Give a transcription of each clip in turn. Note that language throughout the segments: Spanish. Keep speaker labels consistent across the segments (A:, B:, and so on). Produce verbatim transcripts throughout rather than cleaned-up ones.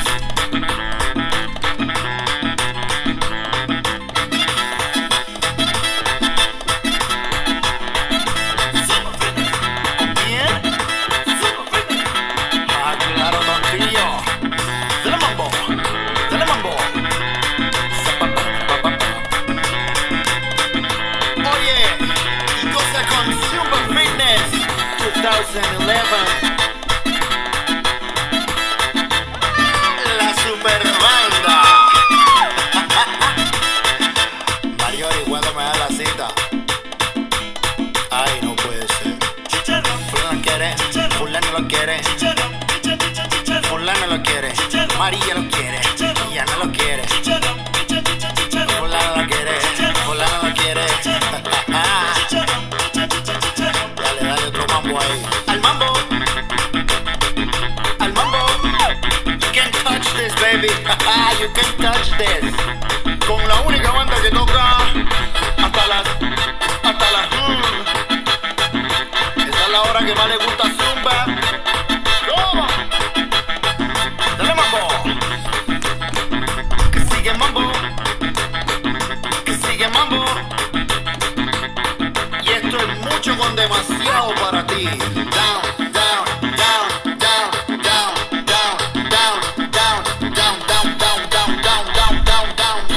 A: La super banda. Mario, ¿y cuándo me da la cita? Ay, no puede ser. Fulano quiere, fulano lo quiere, fulano lo quiere, María lo quiere, Yana lo quiere, fulano lo quiere, fulano lo quiere. Dale, dale otro mambo ahí. Al mambo, al mambo. You can't touch this, baby. You can't touch this. Con la única banda que toca hasta las, hasta las. Mm. Esa es la hora que más le gusta Zumba. Toma. Dale mambo. Que sigue mambo. Que sigue mambo. Y esto es mucho con demasiado para ti. Down, down, down, down, down, down, down, down, down, down, down, down, down, down, down, down.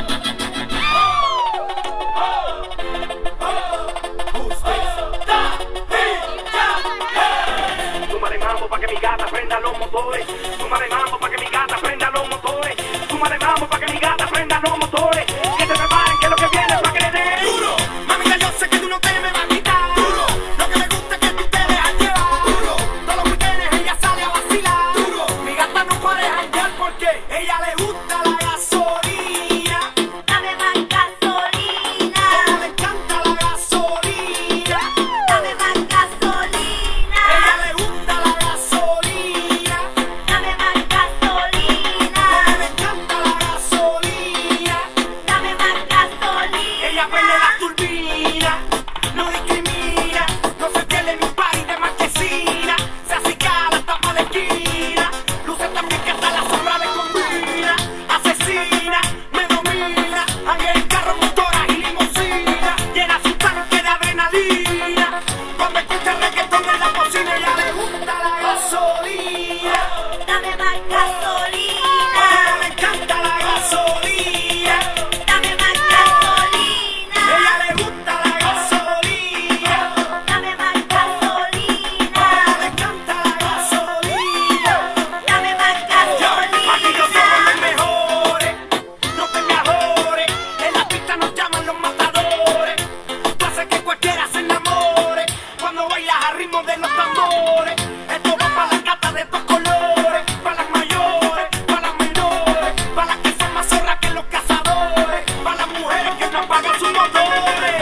B: Súmale mambo pa' que mi gata prenda los motores. Súmale mambo pa' que mi gata prenda los motores. Súmale mambo pa' que mi gata prenda los motores. Que se preparen que lo que viene es pa' que le den duro. Mamita, yo sé que tú no te me vas a quitar duro. Lo que me gusta es que tú te dejas llevar duro. Todos los weekends ella sale a vacilar duro. Mi gata no puede janguear porque ella le gusta la gasolina.
C: Dame más gasolina.
B: Como le encanta la gasolina.
C: Dame más gasolina.
B: Ella le gusta la gasolina.
C: Dame más gasolina.
B: Como le encanta la gasolina.
C: Dame más gasolina.
B: Ella prende la turbina, no discrimina, no se pierde ni un party de marquesina, se acicala hasta pa' la esquina, luce también que hasta la sombra le combina, asesina, me domina, anda en carro, motora y limusina, llena su tanque de adrenalina, cuando escucha reggaetón en la cocina, ella le gusta la gasolina,
C: Dame más gasolina.
B: como le encanta la gasolina.
C: Dame más gasolina.
B: Ella le gusta la gasolina,
C: Dame más gasolina.
B: como le encanta la gasolina.
C: Dame más
B: Yo, aquí yo somos
C: gasolina.
B: los mejores, no te me adores, en la pista nos llaman los matadores. Tú haces que cualquiera se enamore, cuando bailas a ritmo de los tambores. Esto va para las gatas de estos colores, para las mayores, para las menores, para las que son más zorras que los cazadores, para las mujeres que no apagan sus motores.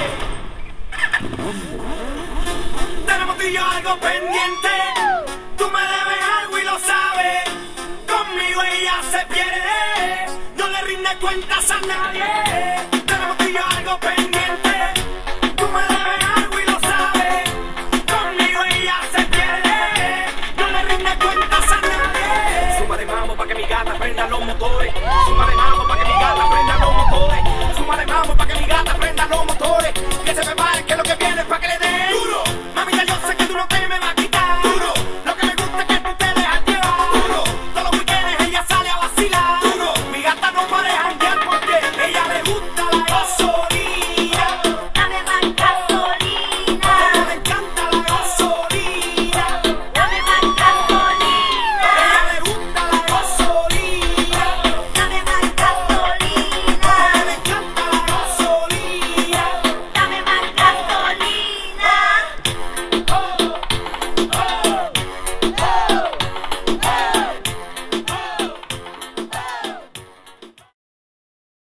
B: Tenemos tú y yo algo pendiente. Tú me debes algo y lo sabes. Conmigo ella se pierde. No le rinde cuentas a nadie. Tenemos tú y yo algo pendiente.